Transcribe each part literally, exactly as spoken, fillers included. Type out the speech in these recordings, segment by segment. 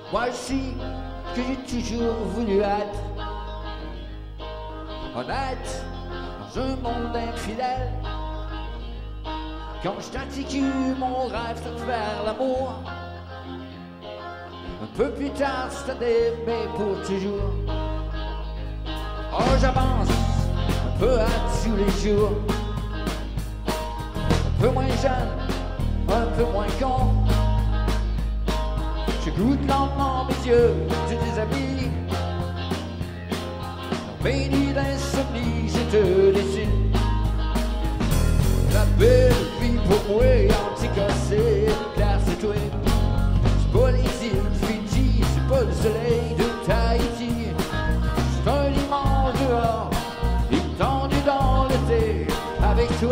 Moi aussi, que j'ai toujours voulu être honnête dans un monde infidèle. Quand je t'articule mon rêve de faire l'amour, un peu plus tard c'est d'aimer pour toujours. Oh, j'avance un peu à tous les jours, un peu moins jeune, un peu moins con. Je goûte lentement mes yeux, je déshabille. Béni d'insomnie, je te dessine. La belle vie pour moi, anticassée, clair c'est toi. C'est pas les îles Fidji, c'est pas le soleil de Tahiti. C'est un dimanche dehors, étendu dans l'été, avec toi.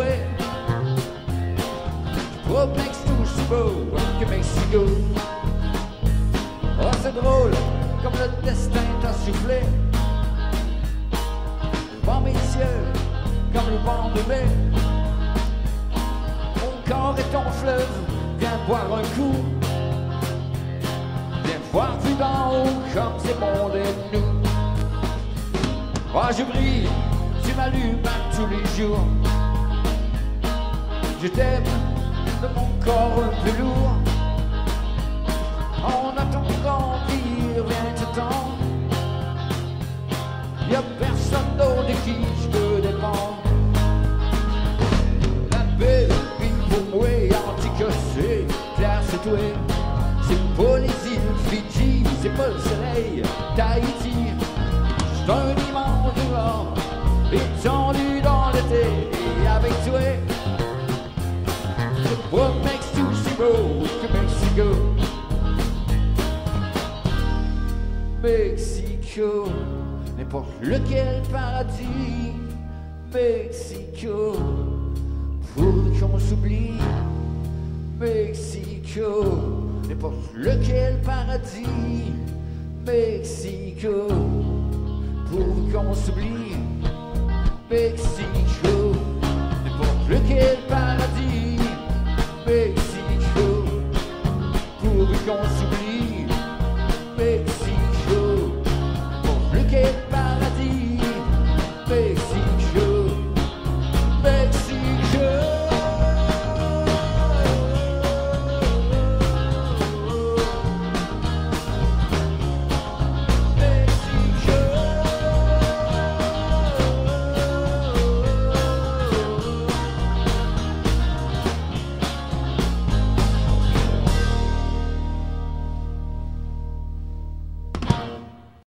Je crois bien que c'est aussi beau que Mexico. Oh, c'est drôle, comme le destin t'a soufflé. Devant mes yeux, comme le vent de mai. Mon corps est ton fleuve, viens boire un coup. Viens voir plus d'en haut, comme c'est bon d'être nous. Oh, je brille, tu m'allumes à tous les jours. Je t'aime de mon corps un peu lourd. On attend grandir, viens te tendre. Y'a personne d'autre de qui je peux dépendre. La belle vie pour moi, anticassée, clair c'est toi. C'est pas les îles Fidji, c'est pas le soleil, Tahiti. C'est un dimanche dehors, étendu dans l'été, et avec toi. C'est pas Mexico, si beau que Mexico. Mexico, n'importe lequel paradis. Mexico, pour qu'on s'oublie. Mexico, n'importe lequel paradis. Mexico, pour qu'on s'oublie. Mexico, n'importe lequel